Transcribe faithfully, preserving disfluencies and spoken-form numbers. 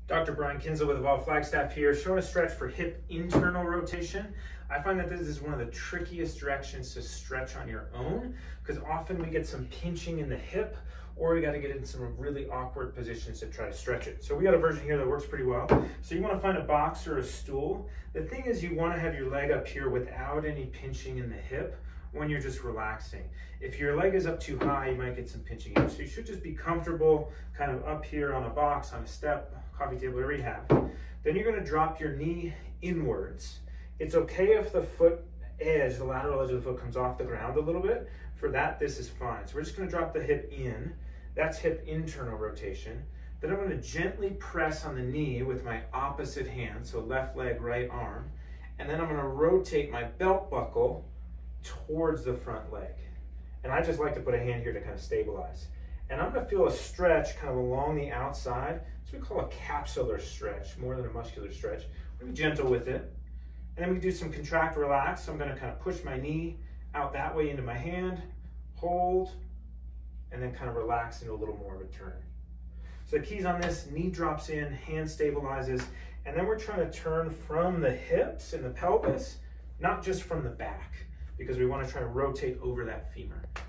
Doctor Brian Kinsel with Evolve Flagstaff here, showing a stretch for hip internal rotation. I find that this is one of the trickiest directions to stretch on your own because often we get some pinching in the hip or we got to get in some really awkward positions to try to stretch it. So we got a version here that works pretty well. So you want to find a box or a stool. The thing is you want to have your leg up here without any pinching in the hip when you're just relaxing. If your leg is up too high, you might get some pinching in. So you should just be comfortable kind of up here on a box, on a step, coffee table, whatever you have. Then you're going to drop your knee inwards. It's okay if the foot edge, the lateral edge of the foot comes off the ground a little bit. For that, this is fine. So we're just going to drop the hip in. That's hip internal rotation. Then I'm going to gently press on the knee with my opposite hand, so left leg, right arm. And then I'm going to rotate my belt buckle towards the front leg. And I just like to put a hand here to kind of stabilize. And I'm going to feel a stretch kind of along the outside. So we call a capsular stretch, more than a muscular stretch. We're going to be gentle with it. And then we do some contract, relax. So I'm going to kind of push my knee out that way into my hand, hold, and then kind of relax into a little more of a turn. So the keys on this, knee drops in, hand stabilizes, and then we're trying to turn from the hips and the pelvis, not just from the back, because we want to try to rotate over that femur.